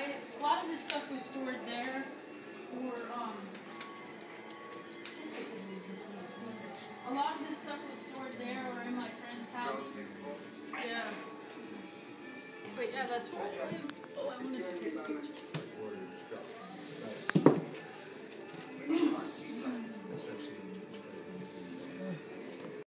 a lot of this stuff was stored there, or a lot of this stuff was stored there or in my friend's house. Yeah. But yeah, that's where I live. Oh, I wanted to take a picture.